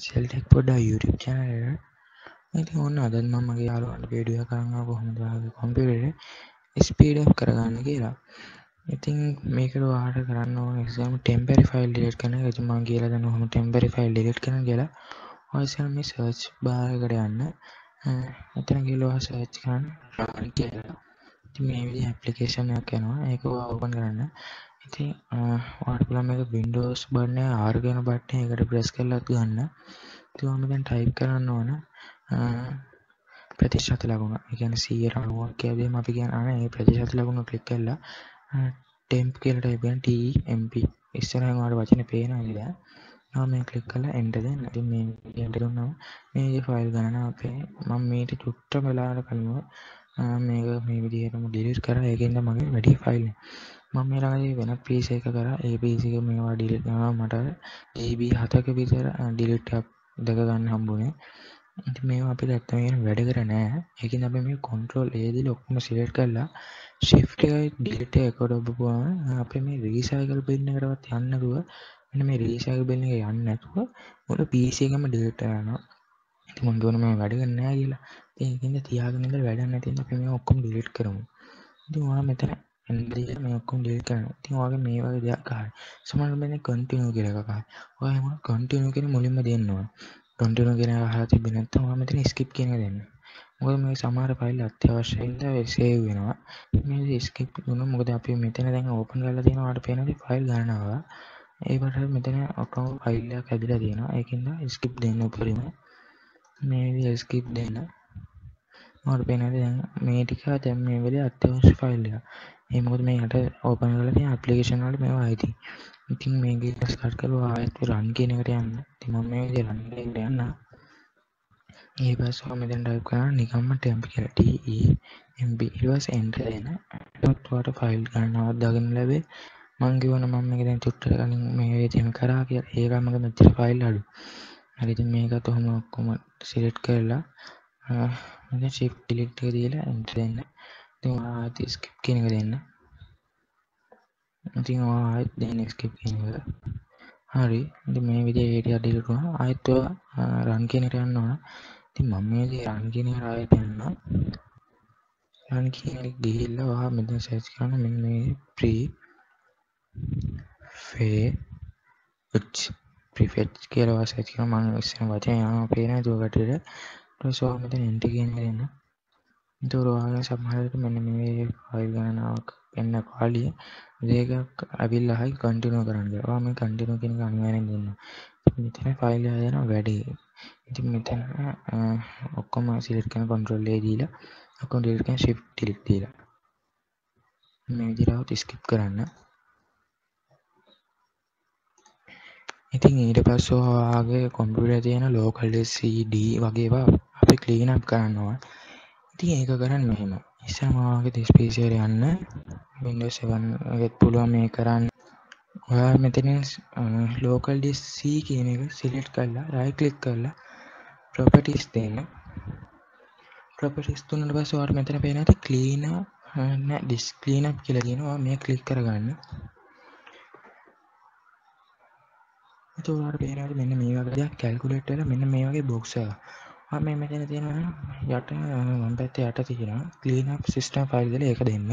සෙල්ටෙක් පොඩ්ඩක් YouTube channel එකට. ඉතින් ඔන්න අදත් මම මගේ යාළුවන්ට වීඩියෝ එකක් කරනවා කොහොමද ඔයාලගේ කම්පියුටරේ ස්පීඩ් අප් කරගන්න කියලා. ඉතින් මේකට ඔයාලට කරන්න ඕනේ ඉස්සෙල්ලාම ටෙම්පරරි ෆයිල් ඩිලීට් කරන එක. ඉතින් මම කියලා දෙනවා කොහොමද ටෙම්පරරි ෆයිල් ඩිලීට් කරන්න කියලා. ඔය ඉස්සෙල්ලා මේ සර්ච් බාර් එකට යන්න. එතන ගිහලා ඔයා සර්ච් කරන්න run කියලා. ඉතින් මේ විදිහේ ඇප්ලිකේෂන් එකක් එනවා. ඒක ඔයා ඕපන් කරන්න. ඉතින් ඔයාලට පුළුවන් මේක Windows බටන් එක R කියන බටන් එකට ප්‍රෙස් කරලාත් ගන්න. ඉතින් මම දැන් ටයිප් කරන්න ඕන ප්‍රතිශත ලකුණ. ඒ කියන්නේ 190ක් කියලා දෙන්න අපි කියන්නේ ඒ ප්‍රතිශත ලකුණ ක්ලික් කරලා temp කියලා ටයිප් කරන TMP ඉස්සරහින් ඔයාලට වචනේ පේනවා නේද? මේ ක්ලික් කරලා enter දෙන්න. ඉතින් මේ enter දුන්නාම මේ ෆයිල් ගණන අපේ මම මේක චුට්ට වෙලාවකට කලින් මේක මේ විදිහටම delete කරා. ඒකෙන්ද මගේ වැඩි ෆයිල් එක. මම මේ ළඟදී වෙන PC එක කරා. ඒ PC එක මේවා delete කරනවා මට GB 7ක විතර delete දෙක ගන්න හම්බුනේ. ඉතින් මේවා අපිට ඇත්තම කියන වැඩ කර නෑ. ඒකින්ද අපි මේ control A දීලා ඔක්කොම select කරලා shift එකයි delete එක එකට ඔබපුවාම අපේ මේ recycle bin එකටවත් යන්න නැතුව මෙන්න මේ recycle bin එක යන්නේ නැතුව මුළු PC එකම delete කරනවා. ඉතින් මම කියනවා මම වැඩ කරන්නේ නෑ කියලා. ඉතින් ඒකින්ද තියාගෙන ඉඳලා වැඩක් නැති නිසා අපි මේවා ඔක්කොම delete කරමු. ඉතින් ඔයා මෙතන එන්ඩිය මේ ඔක්කොම delete කරනවා. ඉතින් ඔයාගේ මේ වගේ දෙයක් ආවයි. සමහරවිට මෙතන continue කියලා එකක් ආවයි. ඔයා එහෙම continue කියන මුලින්ම දෙන්න ඕන. continue කියන එක අහලා තිබ්බේ නැත්නම් ඔයා මෙතන skip කියන එක දෙන්න. මොකද මේ සමහර ෆයිල් අත්‍යවශ්‍යයි හින්දා save වෙනවා. මේ skip දුන්නොත් මොකද අපි මෙතන දැන් open කරලා තියෙනවා ඔයාලට පේනවා ෆයිල් ගණනාව. ඒකට මෙතන ඔක්කොම ෆයිල් එකක් ඇදලා තියෙනවා. ඒකින්ද skip දෙන්න උඩරින්. මේ විදිහ skip දෙන්න. මට පේනවා දැන් මේ ටික දැන් මේ වෙලේ අත්‍යවශ්‍ය ෆයිල් එක. ඒ මොකද මේකට ඕපන් කරලා තියෙන ඇප්ලිකේෂන් වලට මේවා ආйти. ඉතින් මේක ස්ටාර්ට් කරලා ආයෙත් රන් කියන එකට යන්න. ඉතින් මම මේ විදිහට රන් එකට යන්න. ඊට පස්සේ මම මෙතන ටයිප් කරනවා නිකම්ම temp කියලා. TEMP ඊට පස්සේ enter දෙන්න. එතකොට ඔයාලට ෆයිල් ගණනාවක් දාගෙන ලැබේ. මම කියවන මම මේක දැන් චුට්ටක් කලින් මේ විදිහටම කරා කියලා. ඒකම මගේ මෙච්චර ෆයිල් අඩු. හරි ඉතින් මේකත් ඔහොම ඔක්කොම select කරලා මම shift delete එක දීලා enter දෙන්න. ඉතින් ආයෙත් skip කියන එක දෙන්න. ඉතින් ආයෙත් දෙන්න skip කියන එක. හරි. ඉතින් මේ විදිහේ ඒ ටික delete වුණා. ආයෙත් run කියන එකට යන්න ඕන. ඉතින් මම මේ විදිහේ run කියන එකට ආයෙත් යනවා. run කියන එක ගිහිල්ලා ඔයා මෙතන search කරන මෙන්න මේ prefetch කියලා ඔයා search කරනවා. මම ඉස්සෙල්ලා වචනේ යනවා පේනවා ඒක කටට. ඊට පස්සේ ඔයා මෙතන enter කියන එක දෙන්න. එතකොට ඔයාලා සමහරවිට මෙන්න මේ ෆයිල් ගණනාවක් එන්න කාලිය මේක අවිල්ලා හයි කන්ටිනියු කරන්න කියලා. ඔයා මේ කන්ටිනියු කියන එක අනිවාර්යෙන් දෙන්න. මෙතන ෆයිල් එක යනවා වැඩි. ඉතින් මෙතන ඔක්කොම සිලෙක්ට් කරන control A දීලා ඔක්කොම delete කරන shift delete දීලා මේ විදිහට skip කරන්න. ඉතින් ඊට පස්සේ ඔයාගේ කම්පියුටරේ තියෙන local disk CD වගේ ඒවා අපි clean up කරනවා. ඉතින් ඒක කරන්න මෙහෙම. ඉස්සෙල්ලාම ඔයාගේ disk PC එකට යන්න. Windows 7 එකත් පුළුවන් මේ කරන්න. ඔයා මෙතන local disk C කියන එක select කරලා right click කරලා properties දෙන්න. properties දුන්නාට පස්සේ ඔයාලට මෙතන පේන ඇති clean disk clean up කියලා තියෙනවා. මේ click කරගන්න. එතකොට ඔයාලට පේන ඇති මෙන්න මේ වගේ දෙයක් calculate වෙලා මෙන්න මේ වගේ box එකක්. ඔයා මේ මෙතන තියෙනවා යට වම් පැත්තේ යට තියෙනවා clean up system file කියලා ඒක දෙන්න.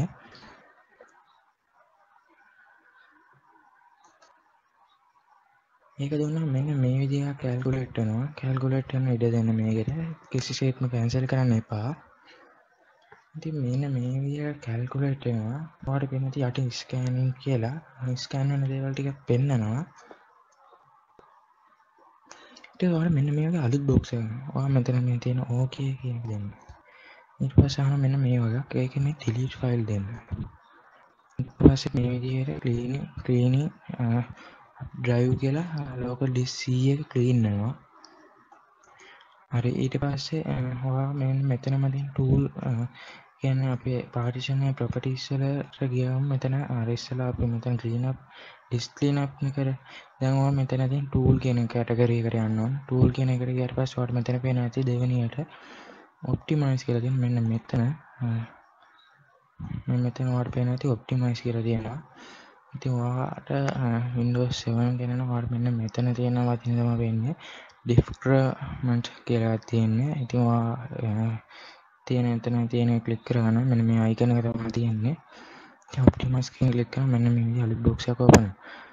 ඒක දුන්නාම මෙන්න මේ විදිහට calculate වෙනවා. calculate කරන ඉඩ දෙන්න මේකට. කිසිසේත්ම cancel කරන්න එපා. ඉතින් මෙන්න මේ විදිහට calculate වෙනවා. ඔයාලට පේන ඇති යටින් scanning කියලා scan වෙන දේවල් ටිකක් පෙන්නනවා. ඊට ඔයාලා මෙන්න මේ වගේ අලුත් box එකක්. ඔයා මෙතන මේ තියෙන okay කියන එක දෙන්න. ඊට පස්සේ අහන මෙන්න මේ වගේ ඒකේ මේ delete file දෙන්න. ඊට පස්සේ මේ විදිහට cleaning drive කියලා local disk C එක clean වෙනවා. හරි ඊට පස්සේ ඔයා මෙතනම තියෙන tool කියන්නේ අපේ partition එකේ properties වලට ගියාම මෙතන අර ඉස්සලා අපි මෙතන clean up disk clean up නේ කරේ. දැන් ඔයා මෙතන තියෙන tool කියන category එකට යන්න ඕන. tool කියන එකට ගියාට පස්සේ ඔයාලට මෙතන පේන ඇති දෙවෙනියට optimize කියලා තියෙන මෙන්න මෙතන ඔයාලට පේන ඇති optimize කියලා තියෙනවා. ඉතින් ඔයාලට Windows 7 ගෙනන ඔයාලට මෙන්න මෙතන තියෙන වචනේ තමයි වෙන්නේ ඩිෆ්ක්‍රමන්ට් කියලා තියෙන්නේ. ඉතින් තියෙන එතන තියෙන ක්ලික් කරගන්න. මෙන්න මේ අයිකන් එක තමයි තියෙන්නේ. ඔප්ටිමයිස් කියන ක්ලික් කරා මෙන්න මේ විදිහට අලුත් බොක්ස් එකක් ඕපන්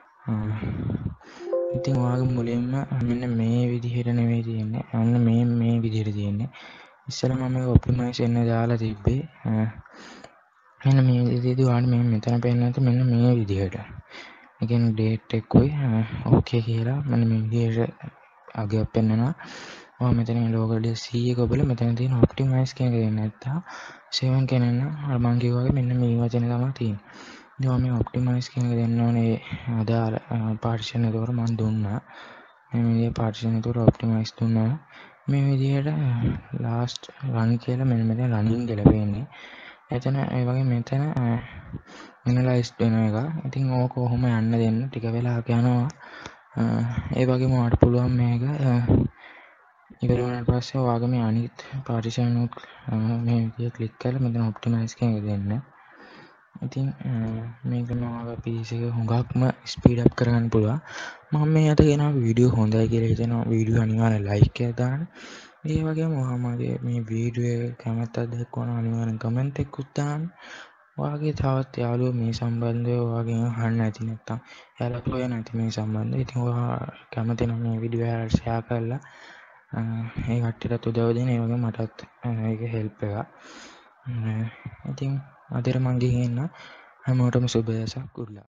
ඉතින් ඔයාගේ මුලින්ම මෙන්න මේ විදිහට නෙවෙයි තියෙන්නේ. අන්න මේ විදිහට තියෙන්නේ. ඉස්සෙල්ලා මම මේක ඔප්ටිමයිස් වෙන්න දාලා තිබ්බේ. මෙන්න මේ විදිහදී ඔයාලට මෙතන පේන්නේ නැත්නම් මෙන්න මේ විදිහට. ඒ කියන්නේ ඩේට් එකකුයි ඕකේ කියලා මෙන්න මේ විදිහට අගයක් පෙන්නනවා. ඔයා මෙතන ලෝකල් ඩේට් 100 එක ඔබලා මෙතන තියෙන ඔප්ටිමයිස් කියන එක දෙන්න නැත්තම් 7 කියන අර මං කිව්වා වගේ මෙන්න මේ වචනේ තමයි තියෙන්නේ. ඉතින් මේ ඔප්ටිමයිස් කියන එක දෙන්න ඕනේ අදාළ පාර්ටිෂන් එකකට මම දුන්නා. මේ විදිහේ පාර්ටිෂන් එකකට ඔප්ටිමයිස් දුන්නා. මේ විදිහට ලාස්ට් රන් කියලා මෙන්න මෙතන රනින් කියලා පේන්නේ. එතන ඒ වගේ මෙතන ඇනලයිස් වෙන එක. ඉතින් ඕක කොහොම යන්න දෙන්න ටික වෙලාවක් යනවා. ඒ වගේම ඔයාලට පුළුවන් මේක ඉවර වුණාට පස්සේ ඔයාගේ මේ අනිත් පාර්ටිෂන් උත් මේ විදිහට ක්ලික් කරලා මෙතන ඔප්ටිමයිස් කියන එක දෙන්න. ඉතින් මේක ඔයාගේ PC එක හුඟක්ම ස්පීඩ් අප් කරගන්න පුළුවන්. මම මේ අද ගෙනාව වීඩියෝ හොඳයි කියලා හිතනවා. වීඩියෝ අනිවාර්යෙන් ලයික් එකක් දාන්න. ඒ වගේම ඔයා මගේ මේ වීඩියෝ එක කැමැත්තක් දක්වනවා අනිවාර්යෙන් කමෙන්ට් එකකුත් දාන්න. ඔයාගේ තවත් යාළුවෝ මේ සම්බන්ධව ඔයාගෙන් අහන්න ඇති නැත්නම් එයාලා හොයන නැති මේ සම්බන්ධව. ඉතින් ඔයා කැමති නම් මේ වීඩියෝ එයාලට ෂෙයා කරලා ඒ කට්ටියටත් උදව් දෙන්න. ඒ වගේම මටත් ඒක හෙල්ප් එකක්. ඉතින් අදට මං ගිහින් එන්න. හැමෝටම සුබ දවසක්. good luck.